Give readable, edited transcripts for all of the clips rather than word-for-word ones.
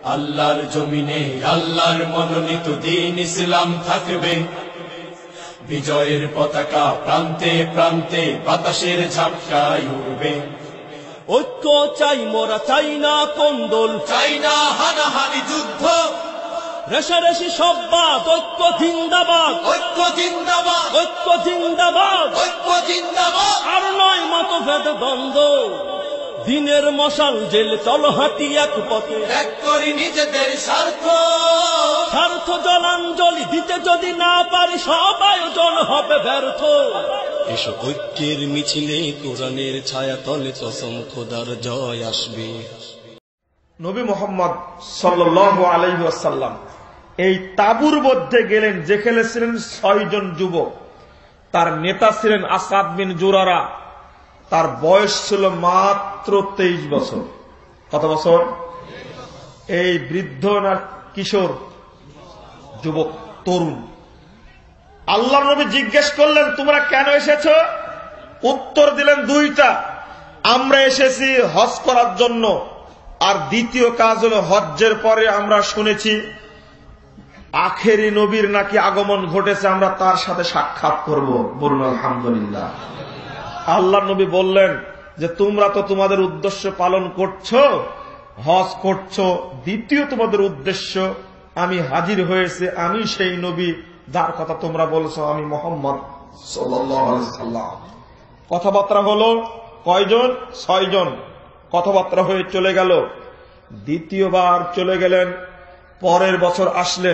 আল্লাহর জমিনে আল্লাহর মনোনীত দ্বীন ইসলাম থাকবে। বিজয়ের পতাকা প্রান্তে প্রান্তে বাতাসের ঝাপটায় উড়বে। ঐক্য চাই মোরা, চাই না কোন্দল, চাই না হানাহানি যুদ্ধ, রেশারেশি সব বাদ, ঐক্য জিন্দাবাদ, ঐক্য জিন্দাবাদ, ঐক্য জিন্দাবাদ, ঐক্য জিন্দাবাদ। আর নয় মতভেদ দ্বন্দ্ব, দিনের মশাল জেল চল হাঁটি এক পথে, ত্যাগ করি নিজেদের স্বার্থ, স্বার্থ জলাঞ্জলি দিতে যদি না পারি সব আয়োজন হবে ব্যর্থ। এসো ঐক্যের মিছিলে কোরআনের ছায়া তলে কসম খোদার জয় আসবে। নবী মুহাম্মদ সাল্লাল্লাহু আলাইহি ওয়াসাল্লাম এই তাঁবুর মধ্যে গেলেন, যেখানে ছিলেন 6 জন যুবক। তার নেতা ছিলেন আসাদ বিন জুরারা। তার বয়স ছিল মাত্র 23 বছর। কত বছর? এই বৃদ্ধ না কিশোর? যুবক, তরুণ। আল্লাহর নবী জিজ্ঞেস করলেন, তোমরা কেন এসেছো? উত্তর দিলেন দুইটা। আমরা এসেছি হজ করার জন্য, আর দ্বিতীয় কাজ হলো হজ্জের পরে আমরা শুনেছি আখেরি নবীর নাকি আগমন ঘটেছে, আমরা তার সাথে সাক্ষাৎ করব। বলুন আলহামদুলিল্লাহ। আল্লাহর নবী বললেন যে তোমরা তো তোমাদের উদ্দেশ্য পালন করছো, হজ করছো, দ্বিতীয় তোমাদের উদ্দেশ্য আমি হাজির হয়েছে, আমি সেই নবী যার কথা তোমরা বলছো, আমি মুহাম্মদ সাল্লাল্লাহু আলাইহি ওয়াসাল্লাম। কথাবার্তা হলো কয়জন? 6 জন। কথাবার্তা হয়ে চলে গেল। দ্বিতীয়বার চলে গেলেন, পরের বছর আসলেন,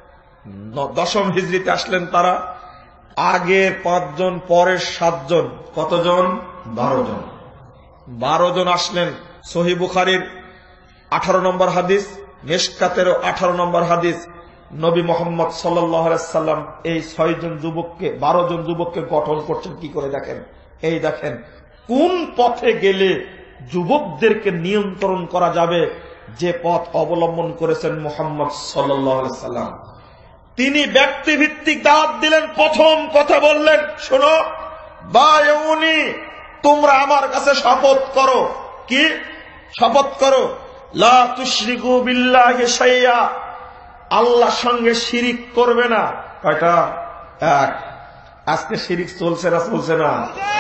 10ম হিজরিতে আসলেন তারা। আগের 5 জন, পরের 7 জন, কতজন? 12 জন। 12 জন আসলেন। সহিহ বুখারীর 18 নম্বর হাদিস, মিশকাতের 18 নম্বর হাদিস। নবী মুহাম্মদ সাল্লাল্লাহু আলাইহি ওয়াসাল্লাম এই 6 জন যুবককে, 12 জন যুবককে গঠন করছেন কি করে দেখেন। এই দেখেন কোন পথে গেলে যুবকদেরকে নিয়ন্ত্রণ করা যাবে, যে পথ অবলম্বন করেছেন মুহাম্মদ সাল্লাল্লাহু আলাইহি ওয়াসাল্লাম। তিনি ব্যক্তিভিত্তিক দাওয়াত দিলেন। প্রথম কথা বললেন, শোনো বায়উনি, তোমরা আমার কাছে শপথ করো। কি শপথ করো? লা তুশরিকু বিল্লাহি শাইয়া, আল্লাহর সঙ্গে শিরিক করবে না। কয়টা? এক। আজকে শিরিক চলছে না? চলছে না?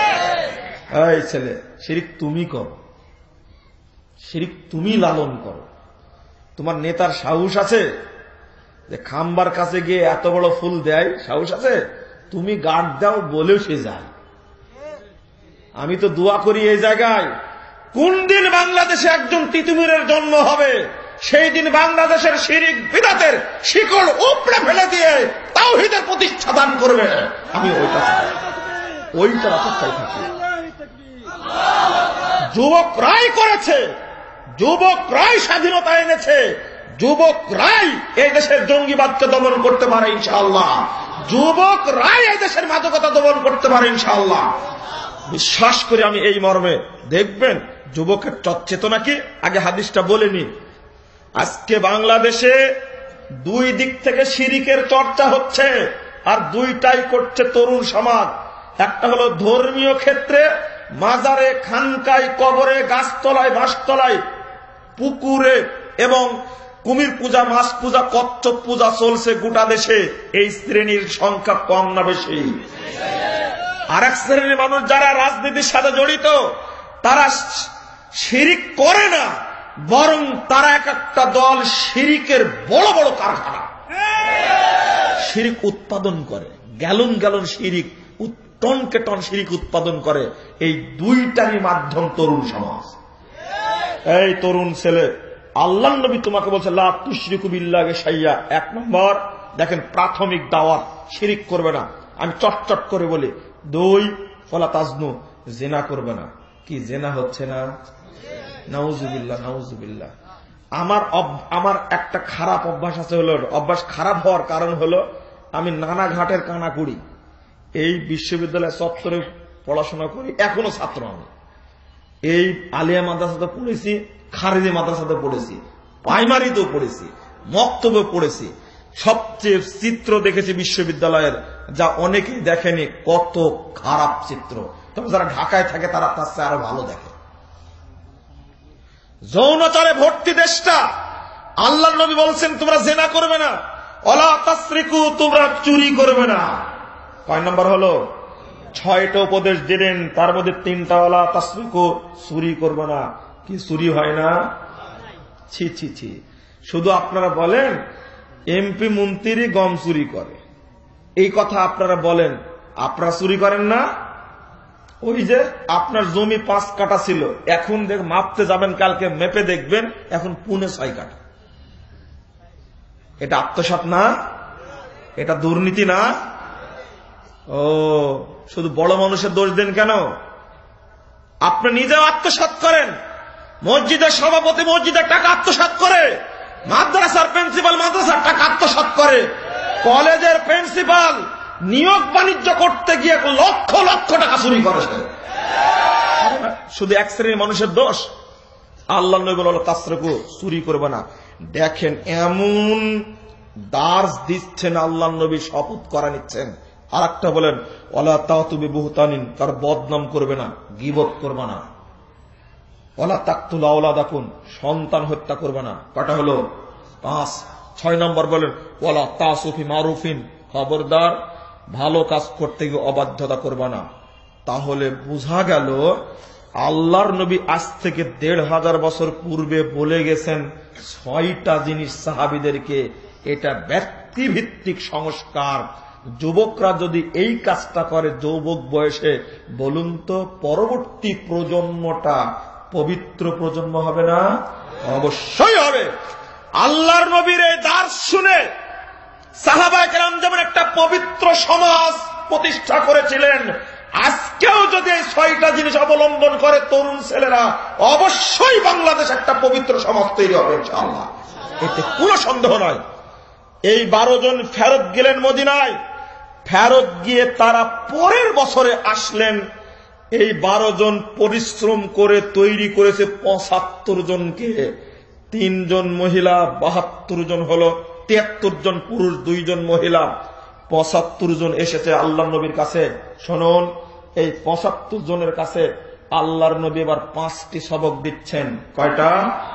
এই ছেলে, শিরিক তুমি করো, শিরিক তুমি লালন করো। তোমার নেতার সাহস আছে যে খাম্বার কাছে গিয়ে এত বড় ফুল দেয়? সাহস আছে? তুমি গার্ড দাও বলেও সে যায়। আমি তো দোয়া করি এই জায়গায়, কোন দিন বাংলাদেশে একজন তিতুমিরের জন্ম হবে, সেই দিন বাংলাদেশের শিরিক বিদআতের শিকড় উপড়ে ফেলে দিয়ে তাওহীদের প্রতিষ্ঠা দান করবে। আমি ওইটা অপেক্ষায় থাকি। যুবকরাই করেছে, যুবকরাই স্বাধীনতা এনেছে, যুবকরাই এই দেশের জঙ্গিবাদকে দমন করতে পারে ইনশাআল্লাহ, যুবকরাই এই দেশের মাদকতা দমন করতে পারে ইনশাআল্লাহ। বিশ্বাস করি আমি এই মর্মে। দেখবেন যুবকের চেতনা কি। আগে হাদিসটা বলে নি। আজকে বাংলাদেশে 2 দিক থেকে শিরিকের চর্চা হচ্ছে, আর দুইটাই করছে তরুণ সমাজ। একটা হলো ধর্মীয় ক্ষেত্রে, মাজারে, খানকায়, কবরে, গাছতলায়, বাঁশতলায়, পুকুরে এবং কুমির পূজা, মাছ পূজা, কচ্ছপ পূজা চলছে গোটা দেশে। এই শ্রেণীর সংখ্যা কম না বেশি? আরেক শ্রেণীর মানুষ যারা রাজনীতির সাথে জড়িত, তারা শিরিক করে না, বরং তারা এক একটা দল শিরিকের বড় বড় কারখানা, শিরিক উৎপাদন করে। গ্যালন গ্যালন শিরিক, টনকে টন শিরিক উৎপাদন করে। এই দুইটারই মাধ্যম তরুণ সমাজ। এই তরুণ ছেলে, আল্লাহর নবী তোমাকে বলছে লা তুশরিকু বিল্লাহি শাইয়া। 1 নম্বর দেখেন, প্রাথমিক দাওয়াত, শিরিক করবে না। আমি চটচট করে বলি। 2, ফলা তাজনু, জিনা করবে না। কি জিনা হচ্ছে না? নাউজুবিল্লাহ, নাউজুবিল্লাহ। আমার একটা খারাপ অভ্যাস আছে, হলো অভ্যাস খারাপ হওয়ার কারণ হলো আমি নানা ঘাটের কানা করি। এই বিশ্ববিদ্যালয় চত্বরে পড়াশোনা করি, এখনো ছাত্র আমি। এই আলিয়া মাদ্রাসাতে পড়েছি, খারিজি মাদ্রাসাতে পড়েছি, প্রাইমারিতেও পড়েছি, মক্তবে পড়েছি। সবচেয়ে চিত্র দেখেছি বিশ্ববিদ্যালয়ের, যা অনেকেই দেখেনি। কত খারাপ চিত্র। তবে যারা ঢাকায় থাকে তারা তার চেয়ে আরো ভালো দেখে। যৌনাচারে ভর্তি দেশটা, আল্লাহ নবী বলছেন তোমরা জেনা করবে না, ওয়ালা তাসরিকু, তোমরা চুরি করবে না। কয় নম্বর হলো? 6টা উপদেশ দিলেন, তার মধ্যে 3টা ওয়ালা তাসরিকু, চুরি করবে না। কি চুরি হয় না? ছি ছি ছি। শুধু আপনারা বলেন এমপি মন্ত্রী গম চুরি করে, এই কথা আপনারা বলেন, আপনারা চুরি করেন না? ওই যে আপনার জমি 5 কাঠা ছিল, এখন মাপতে যাবেন, কালকে মেপে দেখবেন এখন 6.5 কাঠা। এটা আত্মসাৎ না? এটা দুর্নীতি না? ও, শুধু বড় মানুষের দোষ দেন কেন? আপনি নিজেও আত্মসাৎ করেন, মসজিদের সভাপতি মসজিদের টাকা আত্মসাৎ করে, মাদ্রাসার প্রিন্সিপাল মাদ্রাসার টাকা আত্মসাৎ করে, কলেজের প্রিন্সিপাল নিয়োগ বাণিজ্য করতে গিয়ে লক্ষ লক্ষ টাকা চুরি করেছে। শুধু এক শ্রেণীর মানুষের দোষ? আল্লাহ নবী বলল তাসরিকু, চুরি করবে না। দেখেন এমন দার্স দিচ্ছেন আল্লাহ নবী, শপথ করা নিচ্ছেন। আর একটা বলেন ওয়ালা তাতুবি বুহতানিন, তার বদনাম করবে না, গীবত করবে না। ওয়ালা তাকতুল আওলাদাকুম, সন্তান হত্যা করবে না। কটা হলো? 5। 6 নম্বর বলেন ওয়ালা তাসুফি মারুফিন, খবরদার ভালো কাজ করতে গিয়ে অবাধ্যতা করবে না। তাহলে বোঝা গেল আল্লাহর নবী আজ থেকে 1500 বছর পূর্বে বলে গেছেন 6টা জিনিস সাহাবীদেরকে। এটা ব্যক্তিভিত্তিক সংস্কার। যুবকরা যদি এই কাজটা করে যৌবক বয়সে, বলুন তো পরবর্তী প্রজন্মটা পবিত্র প্রজন্ম হবে না? অবশ্যই হবে। আল্লাহর নবীর এই দার্স শুনে সাহাবায়ে কেরাম যেমন একটা পবিত্র সমাজ প্রতিষ্ঠা করেছিলেন, আজকেও যদি এই 6টা জিনিস অবলম্বন করে তরুণ ছেলেরা, অবশ্যই বাংলাদেশ একটা পবিত্র সমাজ তৈরি হবে ইনশাআল্লাহ, এতে কোনো সন্দেহ নয়। এই 12 জন ফেরত গেলেন মদিনায়, ফেরত গিয়ে তারা পরের বছরে আসলেন। এই 12 জন পরিশ্রম করে তৈরি করেছে 75 জনকে, 3 জন মহিলা, 72 জন হলো, 73 জন পুরুষ, 2 জন মহিলা, 75 জন এসেছে আল্লাহর নবীর কাছে। শুনুন, এই 75 জনের কাছে আল্লাহর নবী এবার 5টি সবক দিচ্ছেন। কয়টা?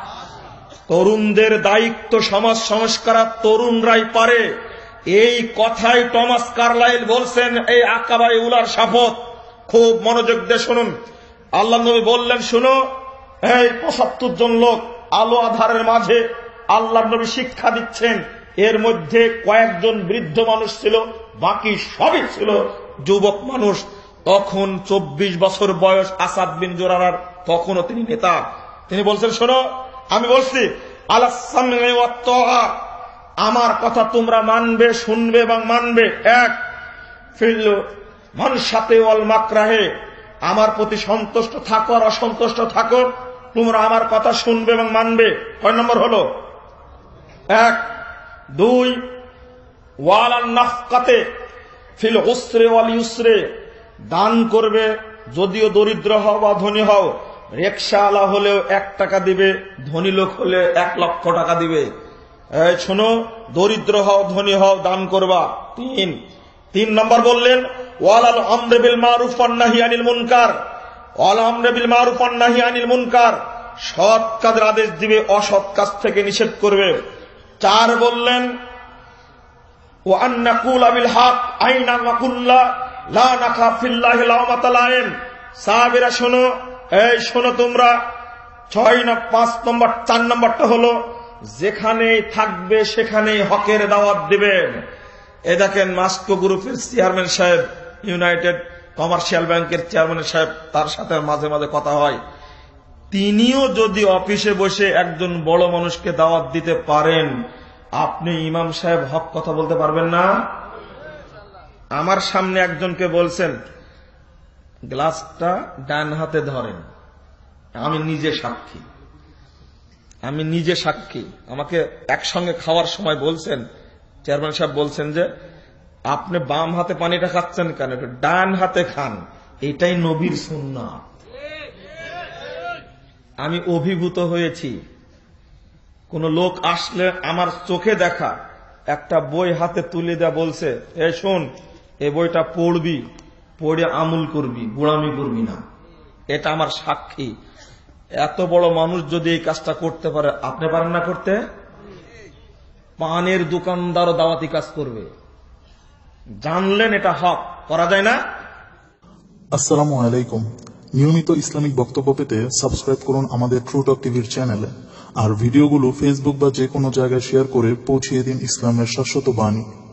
তরুণদের দায়িত্ব সমাজ সংস্কার তরুণরাই পারে। এই কথাই টমাস কার্লাইল বলছেন, এই আকাবায়ে উলার শপথ। খুব মনোযোগ দিয়ে শুনুন। আল্লাহর নবী বললেন, শুনো, এই 75 জন লোক আলো আধারের মাঝে আল্লাহর নবী শিক্ষা দিচ্ছেন। এর মধ্যে কয়েকজন বৃদ্ধ মানুষ ছিল, বাকি সবই ছিল যুবক মানুষ। তখন 24 বছর বয়স আসাদ বিন জুরারার, তখনও তিনি নেতা। তিনি বলছেন, শোনো, আমি বলছি আলাস সামঈ ওয়াত তাআ, আমার কথা তোমরা মানবে, শুনবে এবং মানবে। 1 ফিল মানশাতে ওয়াল মাকরাহে, আমার প্রতি সন্তুষ্ট থাকো আর অসন্তুষ্ট থাকো, তোমরা আমার কথা শুনবে এবং মানবে। কয় নম্বর হলো? 1। 2 ওয়ালান নাফকাতে ফিল উসরে ওয়াল ইউসরে, দান করবে, যদিও দরিদ্র হও বা ধনী হও। রিকশাওয়ালা হলেও 1 টাকা দিবে, ধনী লোক হলে 1 লক্ষ টাকা দিবে। এই শোনো, দরিদ্র হও ধনী হও, দান করবা। 3 নম্বর বললেন ওয়ালাল আমরি বিল মারুফ ওয়ান নাহি আনিল মুনকার, ওয়াল আমরি বিল মারুফ ওয়ান নাহি আনিল মুনকার, সৎ কাজের আদেশ দিবে, অসৎ কাজ থেকে নিষেধ করবে। 4 বললেন ওয়া আন নাকুলা বিল হক আইনা ওয়া কুল্লা লা নাখাফ ফিল্লাহি লাওমাতা লাইম। সাহাবীরা শোনো, এই শোনো তোমরা, 6 না 5 নম্বর। 4 নম্বরটা হলো যেখানেই থাকবে সেখানেই হকের দাওয়াত দিবেন। এ দেখেন মাস্কো গ্রুপের চেয়ারম্যান সাহেব, ইউনাইটেড কমার্শিয়াল ব্যাংকের চেয়ারম্যান সাহেব, তার সাথে মাঝে মাঝে কথা হয়। তিনিও যদি অফিসে বসে একজন বড় মানুষকে দাওয়াত দিতে পারেন, আপনি ইমাম সাহেব হক কথা বলতে পারবেন না? আমার সামনে একজনকে বলছেন গ্লাসটা ডান হাতে ধরেন, আমি নিজে সাক্ষী, আমাকে একসঙ্গে খাওয়ার সময় বলছেন, চেয়ারম্যান সাহেব বলছেন যে আপনি বাম হাতে পানিটা খাচ্ছেন কেন, এটা ডান হাতে খান, এটাই নবীর সুন্নাত। আমি অভিভূত হয়েছি। কোন লোক আসলে আমার চোখে দেখা একটা বই হাতে তুলে দেয়া বলছে, এ শোন, এই বইটা পড়বি, পড়ে আমল করবি, গোড়ামি করবি না। এটা আমার সাক্ষী। এত বড় মানুষ যদি এই কাজটা করতে পারে, আপনি পারেন না করতে? পানের দোকানদারও দাওয়াতি কাজ করবে। জানলেন এটা হক, করা যায় না। আসসালামু আলাইকুম। নিয়মিত ইসলামিক বক্তব্য পেতে সাবস্ক্রাইব করুন আমাদের ট্রু টক টিভির চ্যানেলে, আর ভিডিওগুলো ফেসবুক বা যে কোনো জায়গায় শেয়ার করে পৌঁছিয়ে দিন ইসলামের শাশ্বত বাণী।